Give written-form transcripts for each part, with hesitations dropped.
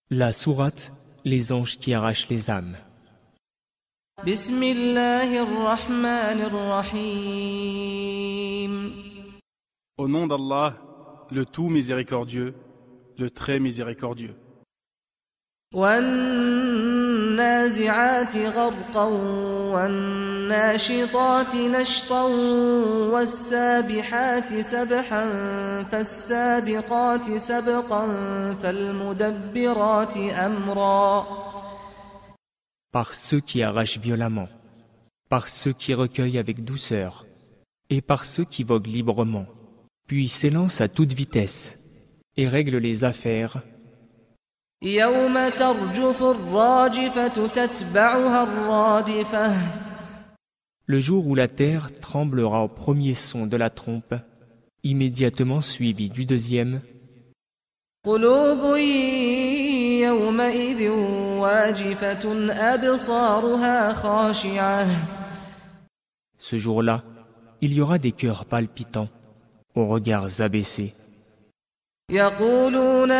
La sourate Les anges qui arrachent les âmes. Bismillahir-Rahmanir-Rahim. Au nom d'Allah, le tout miséricordieux, le très miséricordieux. وَالنَّازِعَاتِ غَرْقًا وَالنَّاشِطَاتِ نَشْطًا وَالسَّابِحَاتِ سَبْحًا فَالسَّابِقَاتِ سَبْقًا فَالْمُدَبِّرَاتِ أَمْرًا. Par ceux qui arrachent violemment, par ceux qui recueillent avec douceur, et par ceux qui voguent librement, puis s'élancent à toute vitesse, et règlent les affaires. يَوْمَ تَرْجُفُ الرَّاجِفَةُ تَتْبَعُهَا الرَّادِفَةُ. Le jour où la terre tremblera au premier son de la trompe, immédiatement suivi du deuxième. قُلُوبٌ يَوْمَئِذٍ وَاجِفَةٌ أَبْصَارُهَا خَاشِعَةٌ. Ce jour-là, il y aura des cœurs palpitants, aux regards abaissés. يَقُولُونَ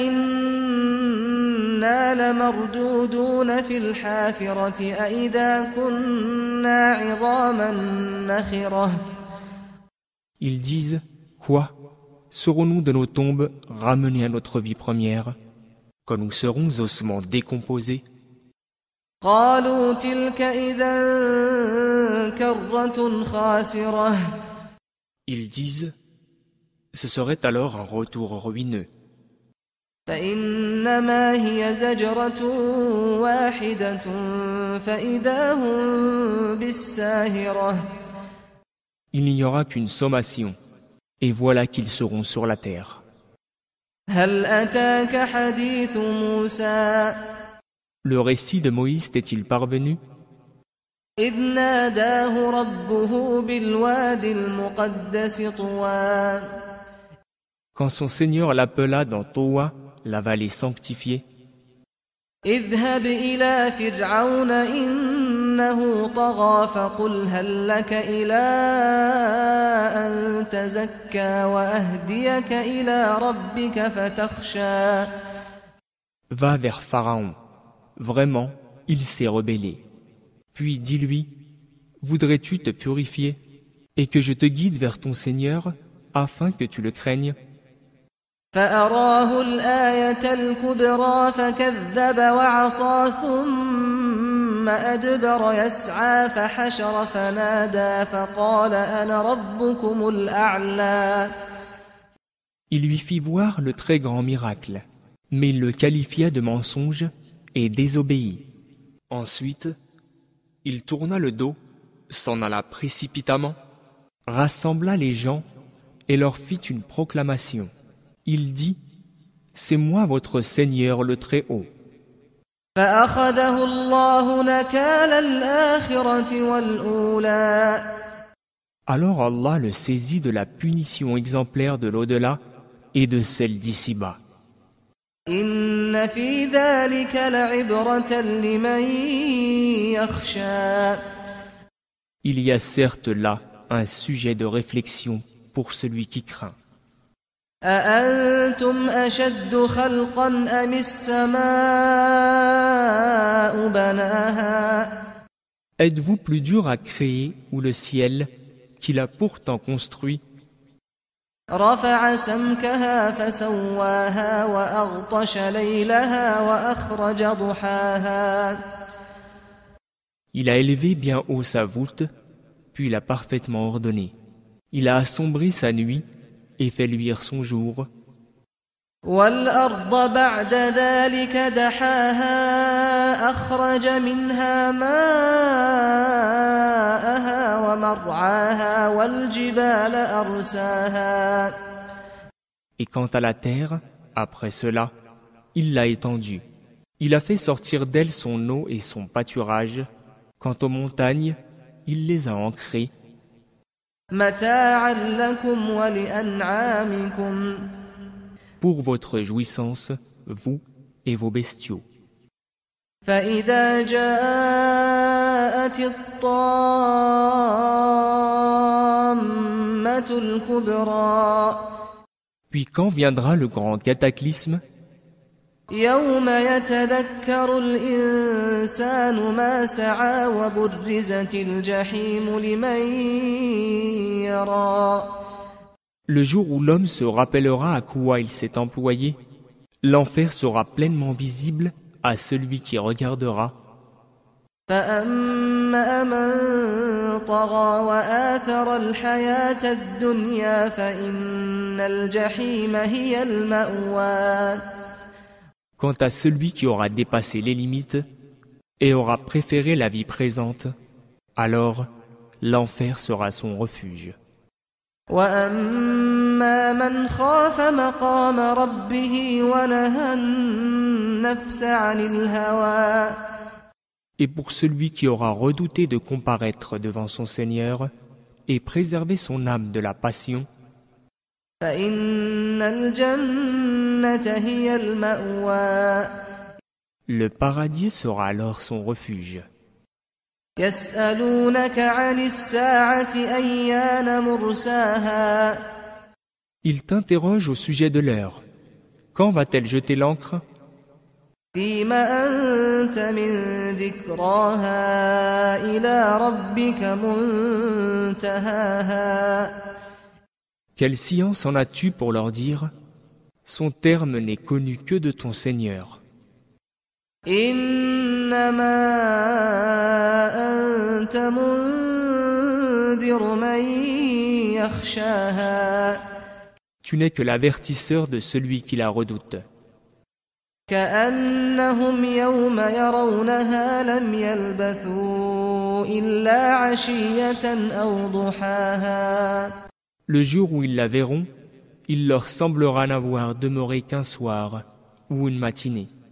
أَإِنَّا لَمَرْدُودُونَ فِي الْحَافِرَةِ أَإِذَا كُنَّا عِظَامًا نَخِرَةً. Ils disent, quoi? Serons-nous de nos tombes ramenés à notre vie première, quand nous serons ossements décomposés? قَالُوا تِلْكَ إِذًا كَرَّةٌ خَاسِرَةٌ. Ils disent, ce serait alors un retour ruineux. فَإِنَّمَا هِيَ زَجْرَةٌ وَاحِدَةٌ فَإِذَا هُم بِالسَّاهِرَةِ. Il n'y aura qu'une sommation, et voilà qu'ils seront sur la terre. هَلْ أَتَاكَ حَدِيثُ مُوسَىٰ. Le récit de Moïse t'est-il parvenu? إِذْ نَادَاهُ رَبُّهُ بِالْوَادِ الْمُقَدَّسِ طُوًى. Quand son Seigneur l'appela dans Towa, la vallée sanctifiée. اذهب إلى فرعون إنه طغى فقل هل لك إلى أن تزكى وأهديك إلى ربك فتخشى. Va vers Pharaon. Vraiment, il s'est rebellé. Puis dis-lui, voudrais-tu te purifier et que je te guide vers ton Seigneur afin que tu le craignes? فأراه الآية الكبرى فكذب وعصى ثم أدبر يسعى فحشر فنادى فقال أنا ربكم الأعلى. Il lui fit voir le très grand miracle, mais il le qualifia de mensonge et désobéit. Ensuite, il tourna le dos, s'en alla précipitamment, rassembla les gens et leur fit une proclamation. Il dit, c'est moi votre Seigneur le Très-Haut. فأخذه الله نكال الآخرة والأولى. Alors Allah le saisit de la punition exemplaire de l'au-delà et de celle d'ici-bas. إن في ذلك لعبرة لمن يخشى. Il y a certes là un sujet de réflexion pour celui qui craint. أأنتم أشد خلقا أم السماء بناها. Êtes-vous plus dur à créer ou le ciel qu'il a pourtant construit? رفع سمكها فسواها وأغطش ليلها وأخرج ضحاها. Il a élevé bien haut sa voûte, puis l'a parfaitement ordonnée. Il a assombri sa nuit et fait luire son jour. والأرض بعد ذلك دحاها أخرج منها ماءها ومرعاها والجبال أرساها. Et quant à la terre, après cela, il l'a étendue. Il a fait sortir d'elle son eau et son pâturage. Quant aux montagnes, il les a ancrées. متاعا لكم ولأنعامكم. Pour votre jouissance, vous et vos bestiaux. فإذا جاءت الطامة الكبرى. Puis quand viendra le grand cataclysme? يوم يتذكر الإنسان ما سعى وبرزت الجحيم لمن يرى. Le jour où l'homme se rappellera à quoi il s'est employé, l'enfer sera pleinement visible à celui qui regardera. فأما من طغى وآثر الحياة الدنيا فإن الجحيم هي المأوى. Quant à celui qui aura dépassé les limites et aura préféré la vie présente, alors l'enfer sera son refuge. وأما من خاف مقام ربه ونهى النفس عن الهوى. Et pour celui qui aura redouté de comparaître devant son Seigneur et préserver son âme de la passion, فإن الجنة هي المأوى. le paradis sera alors son refuge. يسألونك عن الساعة أيان مرساها. Il t'interroge au sujet de l'heure. Quand va-t-elle jeter l'ancre? فيما أنت من ذكراها إلى ربك منتهاها. Quelle science en as-tu pour leur dire? Son terme n'est connu que de ton Seigneur. إنما أنت منذر من يخشاها. Tu n'es que l'avertisseur de celui qui la redoute. كأنهم يوم يرونها لم يلبثوا إلا عشية أو ضحاها. Le jour où ils la verront, il leur semblera n'avoir demeuré qu'un soir ou une matinée.